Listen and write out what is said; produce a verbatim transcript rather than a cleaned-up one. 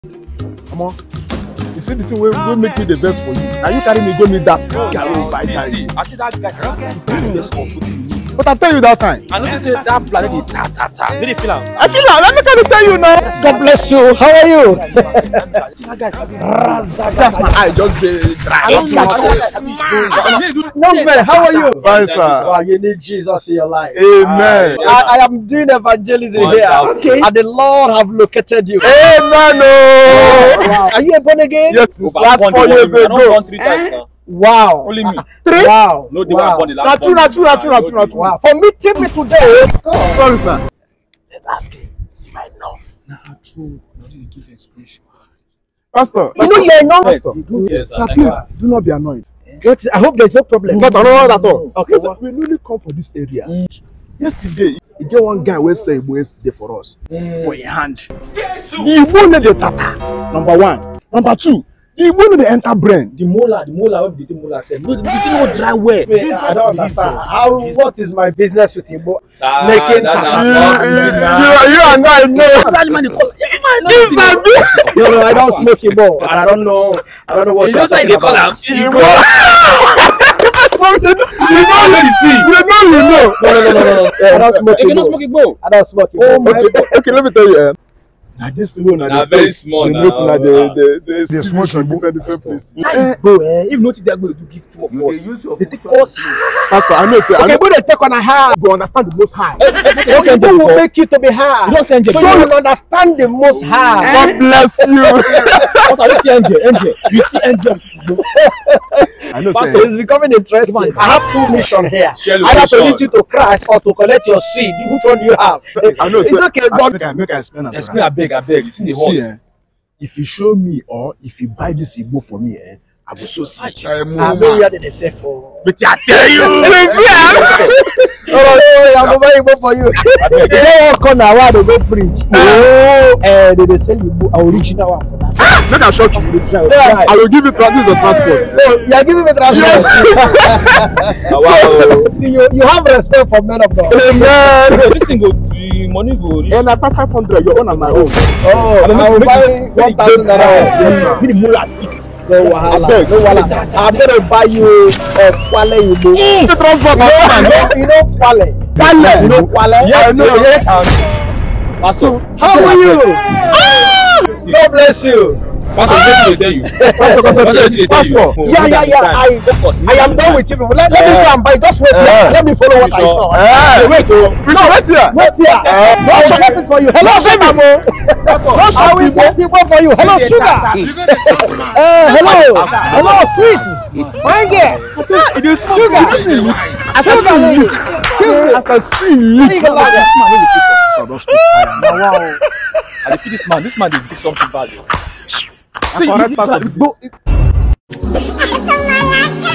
Come on. You see the thing will okay. make me the best for you. Now you carry me, go meet that guy will buy that. Actually, that guy. But I tell you that time. I noticed that that planet is ta ta ta. Did you feel it? I feel like, let me kind of tell you now. God bless you. How are you? That's my eye just dry. No man, how are you? Fine, sir. Wow, you need Jesus in your life. Amen. I, I am doing evangelism here. Okay. And the Lord have located you. Amen. Oh. Wow. Are you a born again? Yes, since last four years ago. Wow. Only me. Three? Wow. No, they wow. were born the last Not true, not true, not true, not true, not true. Wow. For meeting me today. Oh. Sorry, sir. Let's ask him. He might know. Nah, true. No, you give the expression. Pastor. You know you're not. Pastor. Yes, sir, please do not be annoyed. What is, I hope there's no problem. Not annoyed at all. Okay. Well, we really come for this area. Mm. Yesterday, you get one guy who said yesterday for us mm. for a hand. He wanted the tata. Number one. Number two. He wanted the enter brain. The molar, the molar, what did the molar say? No, the thing will dry well. Wait, I don't understand. How? What is my business with him? Sir, making that, you, you and I know. No, no, I don't smoke him more. I don't know. I don't know what. It's just like they call him. You know, you know, you know. No, no, no, no, no. I don't smoke him. You don't smoke it, bro. I don't smoke him. Oh my God. Okay, let me tell you. Now this one, now very small. They make now the the the smoke in different different places. Bro, if not, they are going to give two of us. They take us high. Pastor, I know say. Okay, but they take on a high. You understand the most high. Okay, they will make you to be high. You don't say angel. So you understand the most high. God bless you. Pastor, you see angel, angel. You see angel. I know. Pastor, it's becoming interesting. I have two missions here. Either to lead you to Christ or to collect your seed. Which one do you have? I know. It's okay, but make I make I explain. Explain, I beg, I beg. You see the horse. Eh, if you show me or if you buy this Igbo for me, eh, I will so sick. I know you are the safe for. But I tell you, oh, I'm going to go for you. They don't come now. Why they go preach? Oh, and they say you original one for that. Make I shock you. I will give you transit or transport. No, you are giving me transport. So, see, you you have respect for men of God. Amen. This thing go the money go. And I buy five hundred. Your own and my own. Oh, I will buy one thousand naira. Yes, sir. Be the mullah. No wahala, no wahala. I'm gonna buy you a Kwale Igbo. The transport, you know Kwale. Kwale, you know Kwale. Yeah, I know. Yes. Pastor, how are you? God bless you. Pastor, let me tell you. Pastor, yeah, yeah, yeah. I, I am done with you. Let, let me go and buy. Just wait here. Let me follow what I saw. Hey, wait, no, wait here. Wait here. No, I will get it for you. Hello, baby. I will get it for you. Hello, sugar. Uh, hello, hello, sweet. Fine girl. It is sugar. I sugar, lady. I can see. Wow. I feel this man. This man is something bad. I correct pastor.